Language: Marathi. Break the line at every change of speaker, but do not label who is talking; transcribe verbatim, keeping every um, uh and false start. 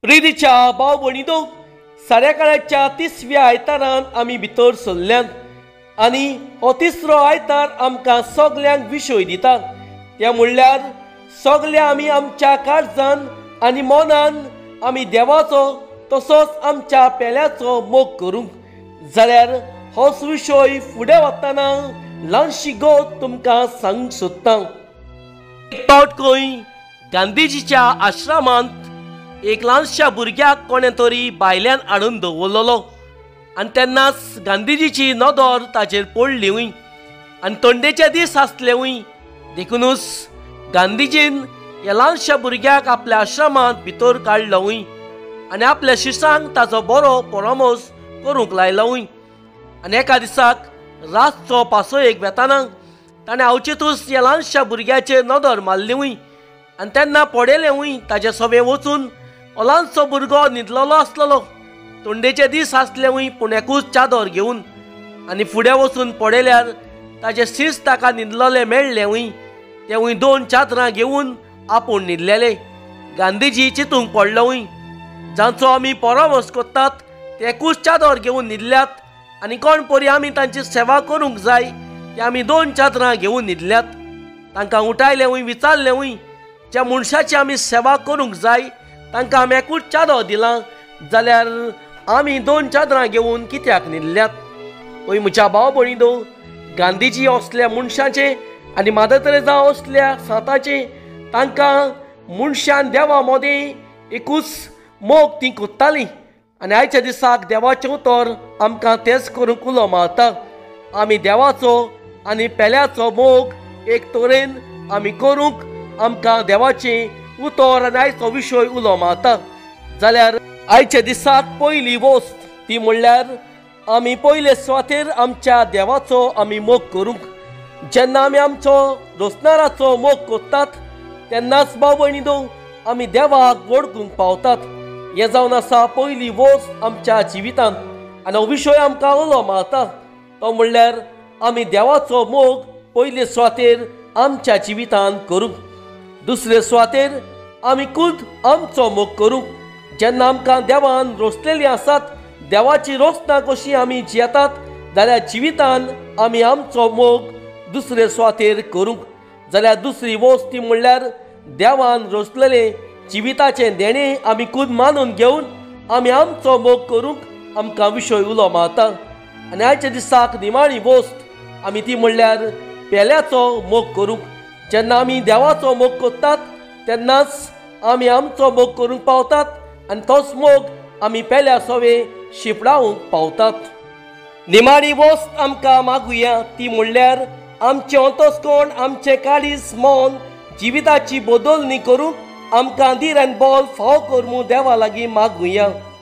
प्रितीच्या भाव भयणीनो, सारेकाळ्याच्या तिसव्या आयतारान आमी भितर सरल्यात आनी हो तिसरो आयतार आमकां सगल्यांक विशय दिता। त्या म्हणल्यार सगल्या आमी आमच्या काळजान आनी मनान आमी देवाचो तसोच आमच्या पेल्याचो मोग करूंक। जाल्यार होच विशय फुडें वतना ल्हानशी गोष्ट तुमकां सांगूंक सोदतां। एक फावट खंय गांधीजीच्या आश्रमांत एक ल्हानशा भुरग्याक कोणे तरी भायल्यान हाडून दवरलेलो आनी तेन्नाच गांधीजीची नदर ताचेर पडली वय आनी थंडेचे दीस आसले वय। देखूनच गांधीजीन ह्या ल्हानशा भुरग्याक आपल्या आश्रमांत भितर काडलो वय आनी आपल्या शिश्यांक ताचो बरो परामर्श करूंक लायलो वय। आनी एका दिसाक रातचो पासयेक वेताना ताणें अवचितूच ह्या ल्हानशा भुरग्याचेर नदर मारली वय आनी तेन्ना पडयलें वय ताचे सवें वचून हो ल्हानसो भुरगो न्हिदलेलो आसलेलो। थंडेचे दीस आसले वय पूण एकूच चादर घेवन आनी फुडें वचून पडयल्यार ताचे शीस ताका न्हिदलेले मेळ्ळे वय। ते वय दोन चादरां घेवन आपूण न्हिदलेले। गांधीजी चिंतूंक पडलो वय, जांचो आमी परामर्श करतात ते एकूच चादर घेवन न्हिदल्यात आनी कोण परी आमी तांची सेवा करूंक जाय ते आमी दोन चादरां घेवन न्हिदल्यात। तांकां उठायलें वय, विचारलें वय, ज्या मनशाची आमी सेवा करूंक जाय तांकां आमी एकूच चादर दिलां, जाल्यार आमी दोन चादरां घेवन कित्याक न्हिदल्यात? वय म्हज्या भाव भयणीनो, गांधीजी असल्या मनशाचे आनी मादर तेरेसा असल्या सांताचे तांकां मनशान देवा मदें एकूच मोग ती कोत्ताली आनी आयच्या दिसाक देवाचें उतर आमकां तेच करूंक उलो मारता। आमी देवाचो आनी पेल्याचो मोग एक तरेन आमी करूंक आमकां देवाचें उतर आनी आयचो विशय उलो मारता। जाल्यार आयच्या दिसाक पयली वस्त ती म्हणल्यार आमी पयले सुवातेर आमच्या देवाचो आमी मोग करूंक। जेन्ना आमी आमचो रोसनाराचो मोग करतात तेन्नाच भाव भयणीनो आमी देवाक वळखूंक पावतात। हें जावन आसा पयली वस्त आमच्या जिवितांत आनी हो विशय आमकां उलो मारता तो म्हणल्यार आमी देवाचो मोग पयले सुवातेर आमच्या जिवितांत करूंक। दुसरे सुवातेर आमी खूद आमचो मोग करूंक। जेन्ना आमकां देवान रोसलेलीं आसात, देवाची रोसना कशी आमी जियेतात, जाल्यार जिवितान आमी आमचो मोग दुसरे सुवातेर करूंक। जाल्यार दुसरी वस्त ती म्हणल्यार देवान रोसलेले जिविताचें देणें आमी खूद मानून घेवन आमी आमचो मोग करूंक आमकां विशय उलो मारता। आनी आयच्या दिसाक निमाणी वस्त आमी ती म्हणल्यार पेल्याचो मोग करूंक। जेन्ना आमी देवाचो मोग करतात तेन्नाच आमी आमचो मोग करूंक पावतात आनी तोच मोग आमी पेल्या सवे शिपडावंक पावतात। निमाणी वस्त आमकां मागुया ती म्हणल्यार आमचें अंतस्कोण, आमचें काळीज, मन, जिविताची बदलणी करूंक आमकां धीर आनी बोल फाव कर म्हूण देवा लागीं मागुया।